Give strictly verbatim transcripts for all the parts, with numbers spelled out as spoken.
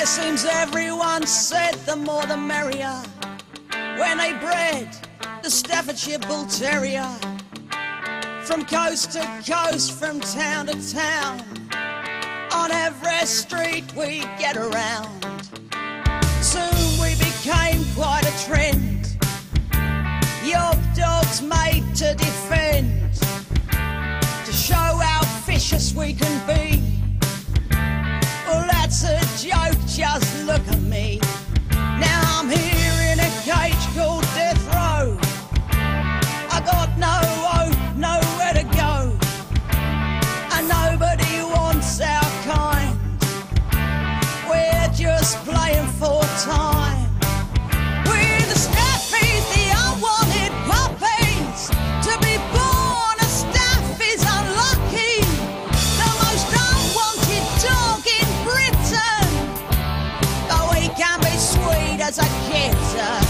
It seems everyone said the more the merrier when they bred the Staffordshire Bull Terrier. From coast to coast, from town to town, on every street we get around. Soon we became quite a trend. Your dog's made to defend, to show how vicious we can be. Well, that's a joke, just look at me. Now I'm here in a cage called death row. I got no hope, nowhere to go, and nobody wants our kind. We're just playing for time. We're the staffies, the unwanted puppies. To be born a staff is unlucky. The most unwanted dog in Britain, but we can be sweet as a kitten.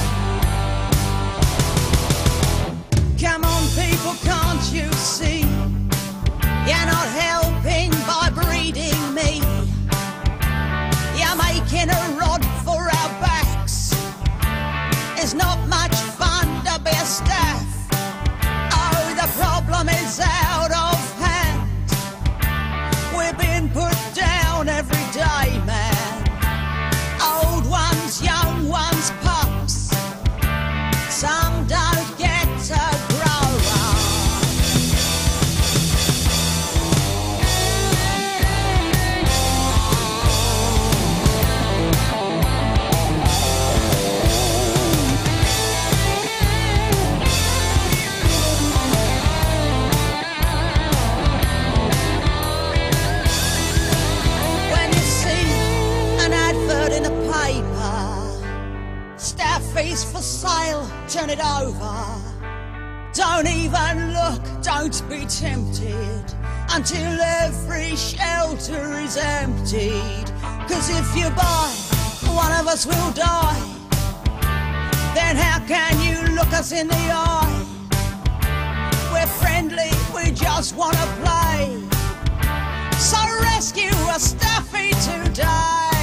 Come on people, can't you see? You're not helping by breeding me. You're making a rod for our backs. It's not much fun to be a staff. Oh, the problem is out of hand. We've been put down every day, man. Old ones, young ones, pups. Some don't get to grow up. When you see an advert in the paper, staffies for sale, turn it over. Don't even look, don't be tempted, until every shelter is emptied. Cause if you buy, one of us will die. Then how can you look us in the eye? We're friendly, we just wanna play. So rescue a staffie today.